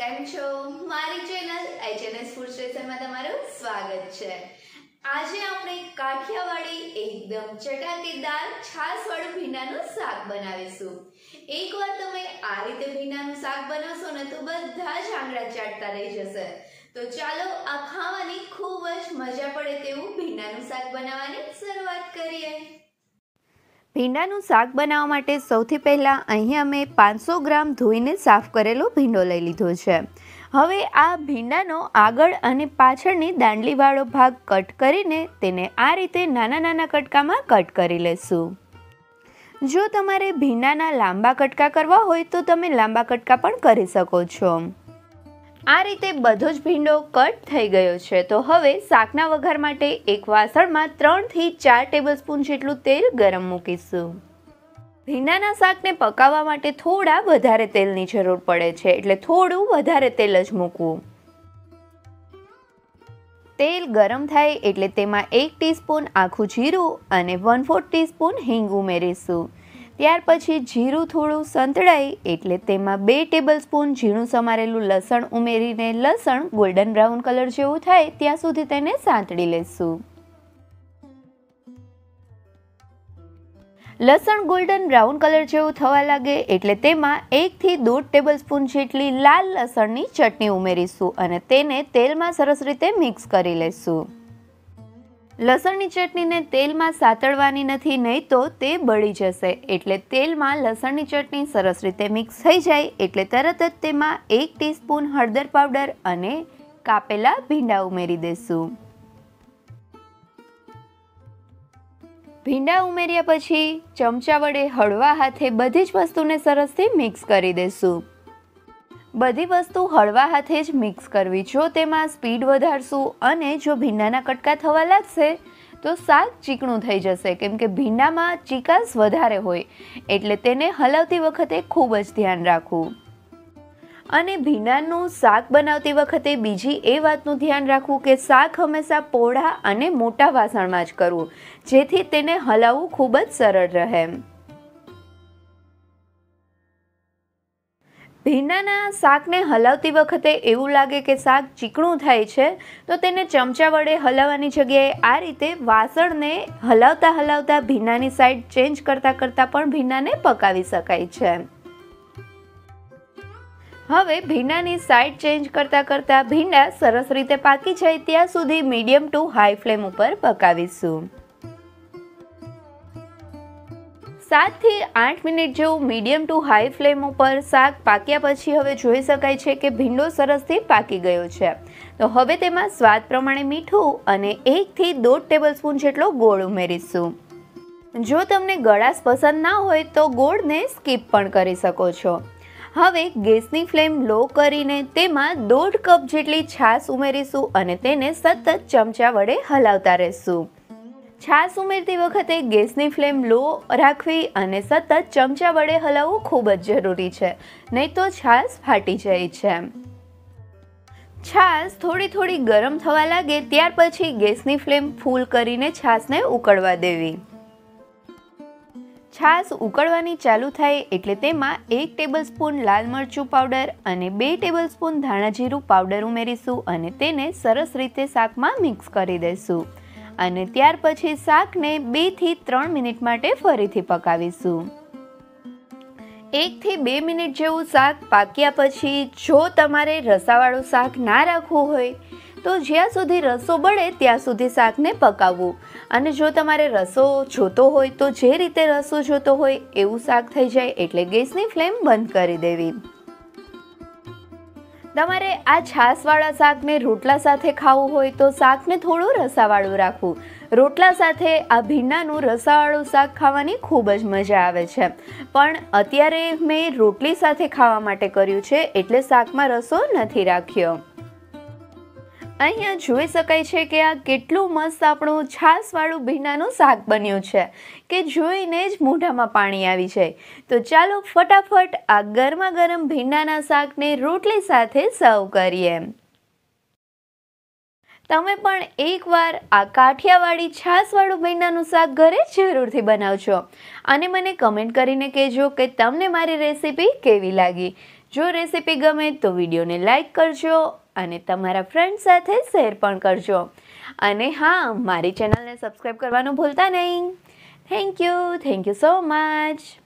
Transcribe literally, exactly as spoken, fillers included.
કેમ છો? મારી ચેનલ એચએનએસ ફૂડ સ્ટેશનમાં તમારું સ્વાગત છે। આજે આપણે કાઠિયાવાડી એકદમ ચટાકેદાર છાશવાળું ભીંડાનું શાક બનાવીશું। એકવાર તમે આ રીતે ભીંડાનું શાક બનાવશો ને તો બધા જ આંગળા ચાટતા રહી જશે। તો ચાલો આ ખાવાની ખૂબ જ મજા પડે તેવું ભીંડાનું શાક બનાવવાની શરૂઆત કરીએ। ભીંડાનું શાક બનાવવા માટે સૌથી પહેલાં અહીંયા મેં પાંચસો ગ્રામ ધોઈને સાફ કરેલો ભીંડો લઈ લીધો છે। હવે આ ભીંડાનો આગળ અને પાછળની દાંડલીવાળો ભાગ કટ કરીને તેને આ રીતે નાના નાના કટકામાં કટ કરી લેશું। જો તમારે ભીંડાના લાંબા કટકા કરવા હોય તો તમે લાંબા કટકા પણ કરી શકો છો। આ રીતે બધો જ ભીંડો કટ થઈ ગયો છે। તો હવે શાકના વઘાર માટે એક વાસણમાં ત્રણથી ચાર ટેબલસ્પૂન જેટલું તેલ ગરમ મૂકીશું। ભીંડાના શાકને પકાવવા માટે થોડા વધારે તેલની જરૂર પડે છે, એટલે થોડું વધારે તેલ જ મૂકવું। તેલ ગરમ થાય એટલે તેમાં એક ટીસ્પૂન આખું જીરું અને વન ફોર્થ ટીસ્પૂન હિંગ ઉમેરીશું। ત્યાર પછી જીરું થોડું સંતળાય એટલે તેમાં બે ટેબલસ્પૂન ઝીણું સમારેલું લસણ ઉમેરીને લસણ ગોલ્ડન બ્રાઉન કલર જેવું થાય ત્યાં સુધી તેને સાંતળી લેશું। લસણ ગોલ્ડન બ્રાઉન કલર જેવું થવા લાગે એટલે તેમાં એકથી દોઢ ટેબલસ્પૂન જેટલી લાલ લસણની ચટણી ઉમેરીશું અને તેને તેલમાં સરસ રીતે મિક્સ કરી લેશું। લસણની ચટણીને તેલમાં સાતળવાની નથી, નહીં તો તે બળી જશે। એટલે તેલમાં લસણની ચટણી સરસ રીતે મિક્સ થઈ જાય એટલે તરત જ તેમાં એક ટીસ્પૂન હળદર પાવડર અને કાપેલા ભીંડા ઉમેરી દેશું। ભીંડા ઉમેર્યા પછી ચમચા વડે હળવા હાથે બધી જ વસ્તુને સરસથી મિક્સ કરી દેશું। બધી વસ્તુ હળવા હાથે જ મિક્સ કરવી। જો તેમાં સ્પીડ વધારશું અને જો ભીંડાના કટકા થવા લાગશે તો શાક ચીકણું થઈ જશે, કેમ કે ભીંડામાં ચીકાશ વધારે હોય એટલે તેને હલાવતી વખતે ખૂબ જ ધ્યાન રાખવું। અને ભીંડાનું શાક બનાવતી વખતે બીજી એ વાતનું ધ્યાન રાખવું કે શાક હંમેશા પહોળા અને મોટા વાસણમાં જ કરવું, જેથી તેને હલાવવું ખૂબ જ સરળ રહે। ભીંડાના શાકને હલાવતી વખતે એવું લાગે કે શાક ચીકણું થાય છે તો તેને ચમચા વડે હલાવવાની જગ્યાએ આ રીતે વાસણને હલાવતા હલાવતા ભીંડાની સાઈડ ચેન્જ કરતાં કરતાં પણ ભીંડાને પકાવી શકાય છે। હવે ભીંડાની સાઈડ ચેન્જ કરતાં કરતાં ભીંડા સરસ રીતે પાકી જાય ત્યાં સુધી મીડિયમ ટુ હાઈ ફ્લેમ ઉપર પકાવીશું। સાતથી આઠ મિનિટ જેવું મીડિયમ ટુ હાઈ ફ્લેમ ઉપર શાક પાક્યા પછી હવે જોઈ શકાય છે કે ભીંડો સરસથી પાકી ગયો છે। તો હવે તેમાં સ્વાદ પ્રમાણે મીઠું અને એકથી દોઢ ટેબલસ્પૂન જેટલો ગોળ ઉમેરીશું। જો તમને ગળાશ પસંદ ના હોય તો ગોળને સ્કીપ પણ કરી શકો છો। હવે ગેસની ફ્લેમ લો કરીને તેમાં દોઢ કપ જેટલી છાશ ઉમેરીશું અને તેને સતત ચમચા વડે હલાવતા રહેશું। છાશ ઉમેરતી વખતે ગેસની ફ્લેમ લો રાખવી અને સતત ચમચા વડે હલાવવું ખૂબ જ જરૂરી છે, નહીં તો છાશ ફાટી જાય છે। છાશ થોડી થોડી ગરમ થવા લાગે ત્યાર પછી ગેસની ફ્લેમ ફૂલ કરીને છાશને ઉકળવા દેવી। છાશ ઉકળવાની ચાલુ થાય એટલે તેમાં એક ટેબલસ્પૂન લાલ મરચું પાવડર અને બે ટેબલસ્પૂન ધાણા જીરું પાવડર ઉમેરીશું અને તેને સરસ રીતે શાકમાં મિક્સ કરી દઈશું અને ત્યાર પછી શાકને બે થી ત્રણ મિનિટ માટે ફરીથી પકાવીશું। એકથી બે મિનિટ જેવું શાક પાક્યા પછી જો તમારે રસાવાળું શાક ના રાખવું હોય તો જ્યાં સુધી રસો બળે ત્યાં સુધી શાકને પકાવવું અને જો તમારે રસો જોતો હોય તો જે રીતે રસો જોતો હોય એવું શાક થઈ જાય એટલે ગેસની ફ્લેમ બંધ કરી દેવી। તમારે આ છાશવાળા શાકને રોટલા સાથે ખાવું હોય તો શાકને થોડું રસાવાળું રાખવું। રોટલા સાથે આ ભીંડાનું રસાવાળું શાક ખાવાની ખૂબ જ મજા આવે છે, પણ અત્યારે મેં રોટલી સાથે ખાવા માટે કર્યું છે એટલે શાકમાં રસો નથી રાખ્યો। અહીંયા જોઈ શકાય છે કે આ કેટલું મસ્ત આપણું છાશવાળું ભીંડાનું શાક બન્યું છે કે જોઈને જ મોઢામાં પાણી આવી જાય। તો ચાલો ફટાફટ આ ગરમા ગરમ ભીંડાના શાકને રોટલી સાથે સર્વ કરીએ। તમે પણ એકવાર આ કાઠિયાવાડી છાશવાળું ભીંડાનું શાક ઘરે જરૂરથી બનાવજો અને મને કમેન્ટ કરીને કહેજો કે તમને મારી રેસીપી કેવી લાગી. જો રેસીપી ગમે તો વિડીયોને લાઈક કરજો અને તમારા ફ્રેન્ડ સાથે શેર પણ કરજો. અને હા, મારી ચેનલને સબસ્ક્રાઈબ કરવાનું ભૂલતા નહીં. Thank you thank you so much.